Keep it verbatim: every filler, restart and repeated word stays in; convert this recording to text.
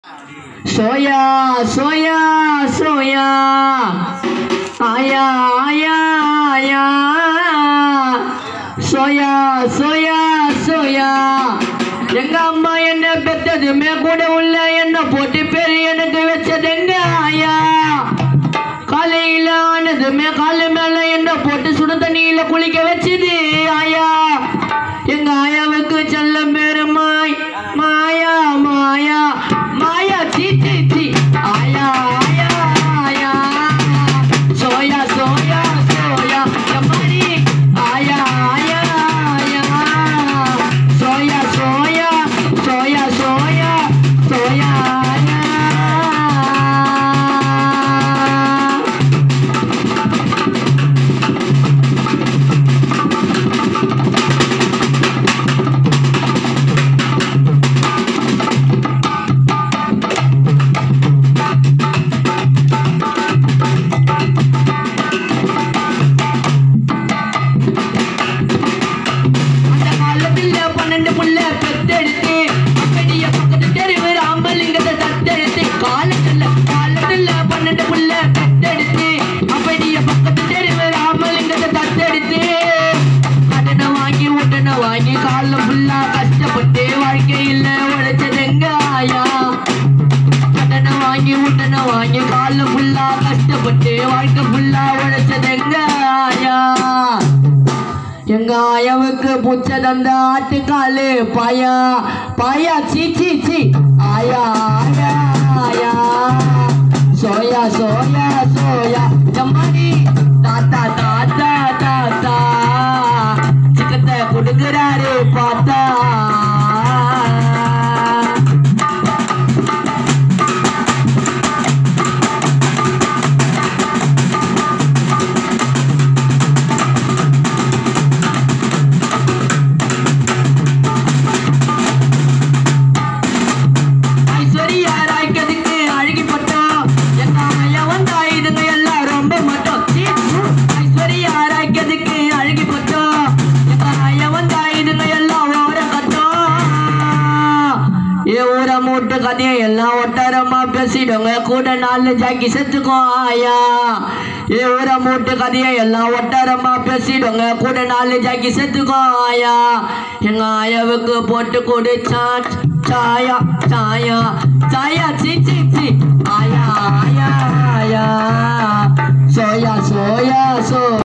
सोया सोया सोया आया आया आया सोया सोया सोया எங்க அம்மா என்ன பெத்ததுமே கூட உள்ள என்ன போட்டு பேரு எனக்கு வச்சதெங்க ஆயா காலையில ஆனதுமே காலு மேல என்ன போட்டு சுடு தண்ணியில குளிக்க வச்சது ஆயா எங்க ஆயாவுக்கு செல்லம் பேரு மாய் மாயா மாயா மாயா சி சி சி ஆயா ஆயா ஆயா சோயா சோயா சோயா எம்மாடி ஆயா ஆயா ஆயா சோயா சோயா சோயா சோயா சோயா ஆயா வாங்கி கால ஃபுல்லா கஷ்டப்பட்டு வாழ்க்கையில் உழைச்சதெங்க ஆயா கடனை வாங்கி உடனே வாங்கி கால ஃபுல்லா கஷ்டப்பட்டு வாழ்க்கை ஃபுல்லா உழைச்சதெங்க ஆயா எங்க ஆயாவுக்கு புச்ச தந்த ஆட்டுக்காலு பாயா பாயா சி சி சி ஆயா ஆயா ஆயா சோயா சோயா சோயா ஜம்மாடி தாத்தா தாத்தா தாத்தா சிக்கத்தை கொடுக்குறாரு பார்த்தா மூட்டு கதையை எல்லாம் ஒட்டாரமா பேசிடுங்க கூட நாலு ஜாக்கி செத்துக்கோ ஆயா ஏ ஊர மூட்டு கதையை எல்லாம் ஒட்டாரமா பேசிடுங்க கூட நாலு ஜாக்கி செத்துக்கோ ஆயா எங்க ஆயாவுக்கு போட்டு குடிச்சா சாயா சாயா சாயா சி சி சி ஆயா ஆயா ஆயா சோயா சோயா சோ